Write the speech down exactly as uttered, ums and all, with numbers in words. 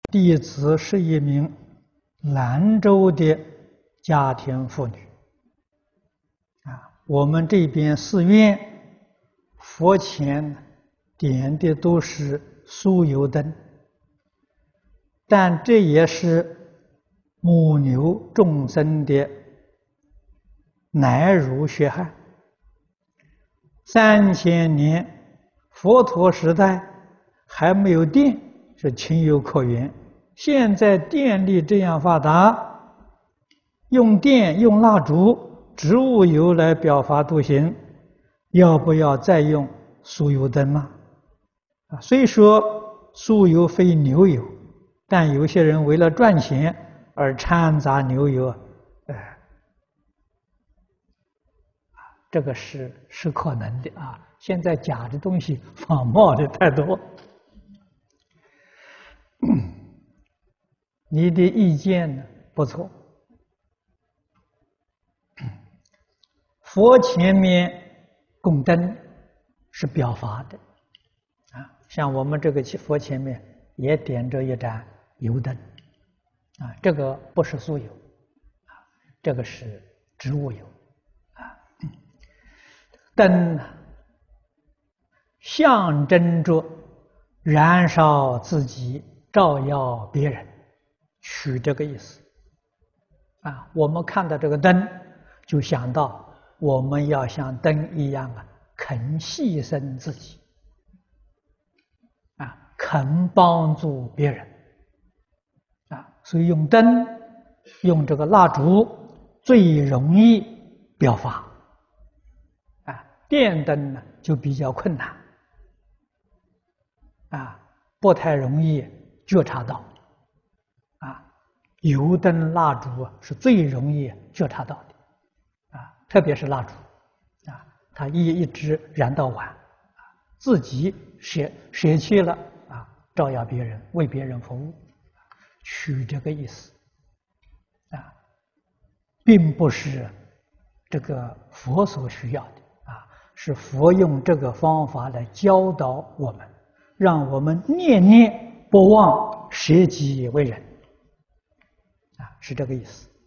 弟子是一名兰州的家庭妇女。啊，我们这边寺院佛前点的都是酥油灯，但这也是母牛众生的奶乳血汗。三千年佛陀时代还没有电，是情有可原。现在电力这样发达，用电用蜡烛、植物油来表法度行，要不要再用酥油灯吗？啊，虽说酥油非牛油，但有些人为了赚钱而掺杂牛油，哎，这个是是可能的啊。现在假的东西仿冒的太多。你的意见呢不错。佛前面供灯是表法的啊，像我们这个佛前面也点着一盏油灯啊，这个不是酥油啊，这个是植物油啊。灯象征着燃烧自己，照耀别人，取这个意思啊。我们看到这个灯，就想到我们要像灯一样啊，肯牺牲自己啊，肯帮助别人啊。所以用灯、用这个蜡烛最容易表法啊，电灯呢就比较困难啊，不太容易觉察到啊。油灯、蜡烛是最容易觉察到的啊，特别是蜡烛啊，它一一直燃到晚，啊，自己舍舍弃了啊，照耀别人，为别人服务，取这个意思啊，并不是这个佛所需要的啊，是佛用这个方法来教导我们，让我们念念不忘舍己为人啊，是这个意思。